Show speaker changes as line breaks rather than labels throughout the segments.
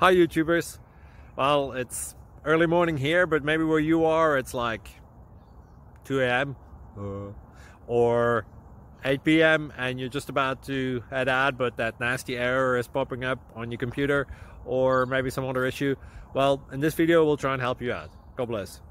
Hi YouTubers. Well, it's early morning here, but maybe where you are it's like 2 a.m. or 8 p.m. and you're just about to head out, but that nasty error is popping up on your computer, or maybe some other issue. Well, in this video we'll try and help you out. God bless.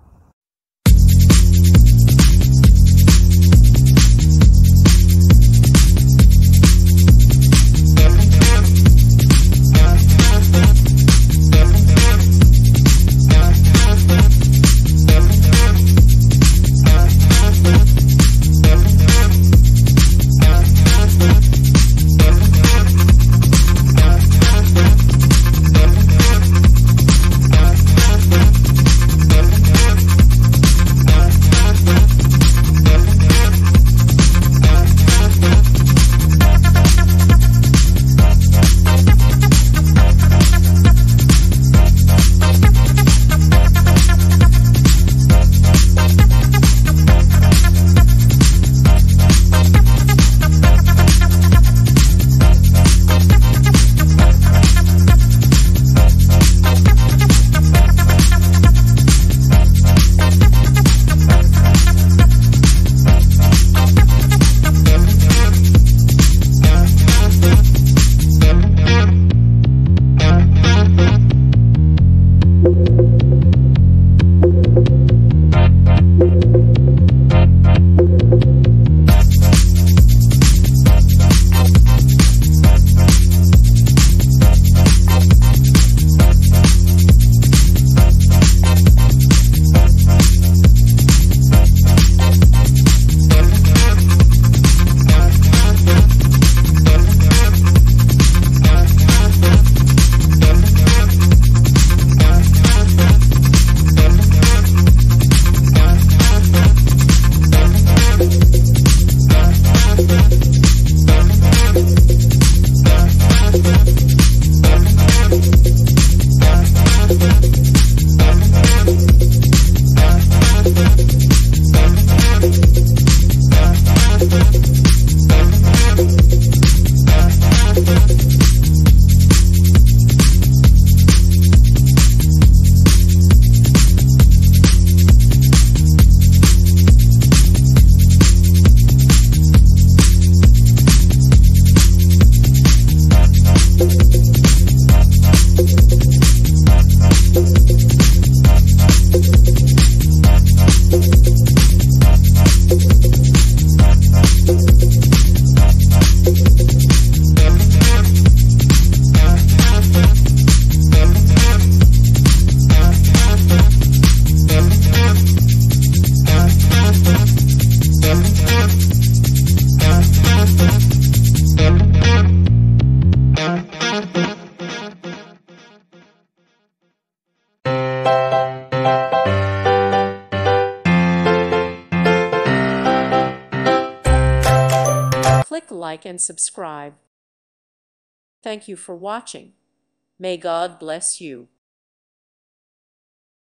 Click like and subscribe. Thank you for watching. May God bless you.